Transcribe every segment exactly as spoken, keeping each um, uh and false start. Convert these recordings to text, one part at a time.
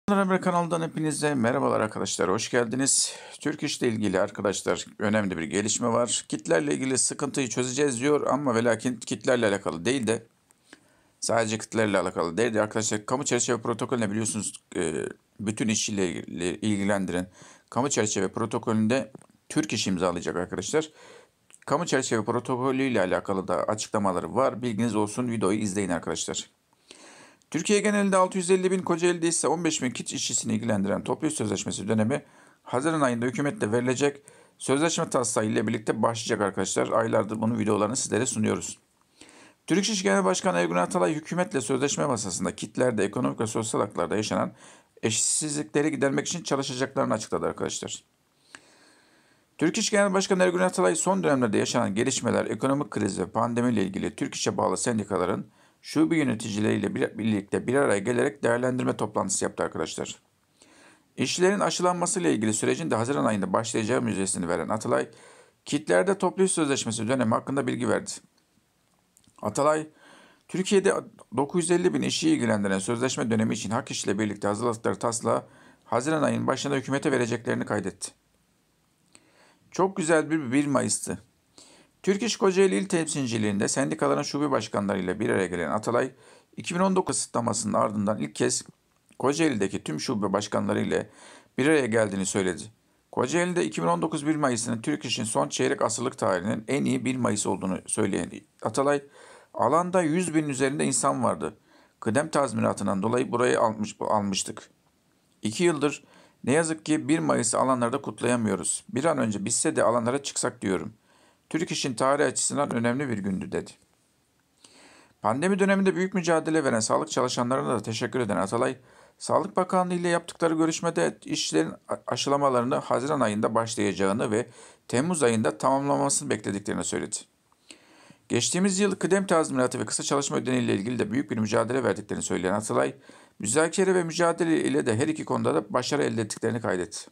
Haber kanalından hepinize merhabalar arkadaşlar, hoş geldiniz. Türk İş ile ilgili arkadaşlar önemli bir gelişme var. Kitlerle ilgili sıkıntıyı çözeceğiz diyor ama ve lakin kitlerle alakalı değil de sadece kitlerle alakalı değil de arkadaşlar kamu çerçeve protokolüne biliyorsunuz e, bütün işçiyle ilgilendiren kamu çerçeve protokolünde Türk İş imzalayacak arkadaşlar. Kamu çerçeve protokolü ile alakalı da açıklamaları var. Bilginiz olsun, videoyu izleyin arkadaşlar. Türkiye genelinde altı yüz elli bin, Kocaeli'de ise on beş bin kit işçisini ilgilendiren toplu iş sözleşmesi dönemi Haziran ayında hükümetle verilecek sözleşme taslağı ile birlikte başlayacak arkadaşlar. Aylardır bunun videolarını sizlere sunuyoruz. Türk İş Genel Başkanı Ergun Atalay hükümetle sözleşme masasında kitlerde ekonomik ve sosyal haklarda yaşanan eşitsizlikleri gidermek için çalışacaklarını açıkladı arkadaşlar. Türk İş Genel Başkanı Ergun Atalay son dönemlerde yaşanan gelişmeler, ekonomik kriz ve pandemiyle ilgili Türk İş'e bağlı sendikaların şube yöneticileriyle bir, birlikte bir araya gelerek değerlendirme toplantısı yaptı arkadaşlar. İşçilerin aşılanmasıyla ilgili sürecin de Haziran ayında başlayacağı müjdesini veren Atalay, kitlerde toplu iş sözleşmesi dönemi hakkında bilgi verdi. Atalay, Türkiye'de dokuz yüz elli bin işçiyi ilgilendiren sözleşme dönemi için Hak İş ile birlikte hazırladıkları taslağı Haziran ayının başında hükümete vereceklerini kaydetti. Çok güzel bir bir Mayıs'tı. Türk İş Kocaeli İl Temsilciliğinde sendikaların şube başkanlarıyla bir araya gelen Atalay, iki bin on dokuz kısıtlamasının ardından ilk kez Kocaeli'deki tüm şube başkanları ile bir araya geldiğini söyledi. Kocaeli'de iki bin on dokuz bir Mayıs'ının Türk İş'in son çeyrek asırlık tarihinin en iyi bir Mayıs olduğunu söyleyen Atalay, alanda yüz binin üzerinde insan vardı. Kıdem tazminatından dolayı burayı almış, almıştık. İki yıldır ne yazık ki bir Mayıs'ı alanlarda kutlayamıyoruz. Bir an önce bitse de alanlara çıksak diyorum. Türk İş'in tarih açısından önemli bir gündü dedi. Pandemi döneminde büyük mücadele veren sağlık çalışanlarına da teşekkür eden Atalay, Sağlık Bakanlığı ile yaptıkları görüşmede işçilerin aşılamalarını Haziran ayında başlayacağını ve Temmuz ayında tamamlanmasını beklediklerini söyledi. Geçtiğimiz yıl kıdem tazminatı ve kısa çalışma ödeneği ile ilgili de büyük bir mücadele verdiklerini söyleyen Atalay, müzakere ve mücadele ile de her iki konuda da başarı elde ettiklerini kaydetti.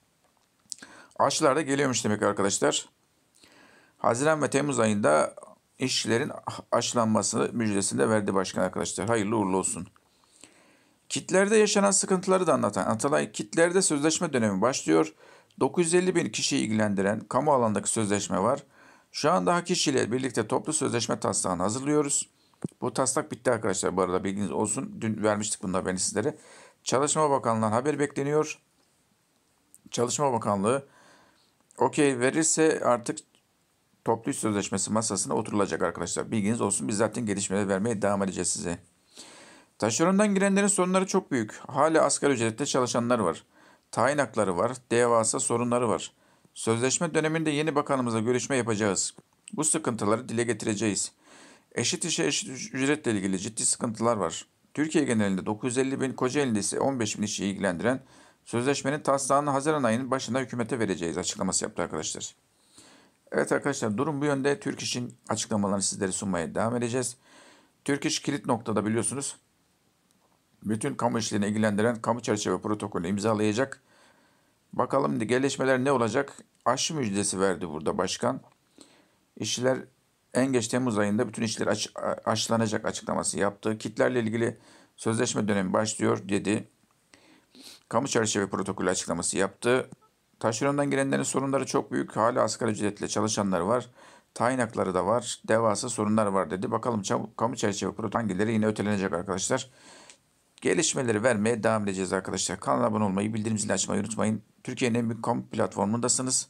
Aşılar da geliyormuş demek arkadaşlar. Haziran ve Temmuz ayında işçilerin aşılanması müjdesini de verdi başkan arkadaşlar. Hayırlı uğurlu olsun. Kitlerde yaşanan sıkıntıları da anlatan Atalay, kitlerde sözleşme dönemi başlıyor. dokuz yüz elli bin kişiyi ilgilendiren kamu alanındaki sözleşme var. Şu anda Hak İş ile birlikte toplu sözleşme taslağını hazırlıyoruz. Bu taslak bitti arkadaşlar, bu arada bilginiz olsun. Dün vermiştik bunun haberini sizlere. Çalışma Bakanlığı'ndan haber bekleniyor. Çalışma Bakanlığı okey verirse artık toplu iş sözleşmesi masasına oturulacak arkadaşlar. Bilginiz olsun, biz zaten gelişmeler vermeye devam edeceğiz size. Taşerondan girenlerin sorunları çok büyük. Hala asgari ücretle çalışanlar var. Tayin hakları var. Devasa sorunları var. Sözleşme döneminde yeni bakanımızla görüşme yapacağız. Bu sıkıntıları dile getireceğiz. Eşit işe eşit ücretle ilgili ciddi sıkıntılar var. Türkiye genelinde dokuz yüz elli bin, Kocaeli'de ise on beş bin işçiyi ilgilendiren sözleşmenin taslağını Haziran ayının başında hükümete vereceğiz açıklaması yaptı arkadaşlar. Evet arkadaşlar, durum bu yönde. Türk İş'in açıklamalarını sizlere sunmaya devam edeceğiz. Türk İş kilit noktada biliyorsunuz. Bütün kamu işlerini ilgilendiren kamu çerçeve protokolü imzalayacak. Bakalım gelişmeler ne olacak? Aşı müjdesi verdi burada başkan. İşçiler en geç Temmuz ayında bütün işler aş aşılanacak açıklaması yaptı. Kitlerle ilgili sözleşme dönemi başlıyor dedi. Kamu çerçeve protokolü açıklaması yaptı. Taşerondan girenlerin sorunları çok büyük. Hala asgari ücretle çalışanlar var. Tayin hakları da var. Devasa sorunlar var dedi. Bakalım çabuk kamu çerçeve protokolü hangileri yine ötelenecek arkadaşlar. Gelişmeleri vermeye devam edeceğiz arkadaşlar. Kanala abone olmayı, bildirim zilini açmayı unutmayın. Türkiye'nin en büyük kamu platformundasınız.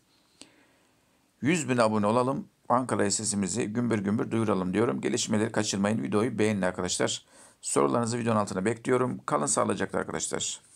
yüz bin abone olalım. Ankara'ya sesimizi gümbür gümbür duyuralım diyorum. Gelişmeleri kaçırmayın. Videoyu beğenin arkadaşlar. Sorularınızı videonun altına bekliyorum. Kalın sağlıcakla arkadaşlar.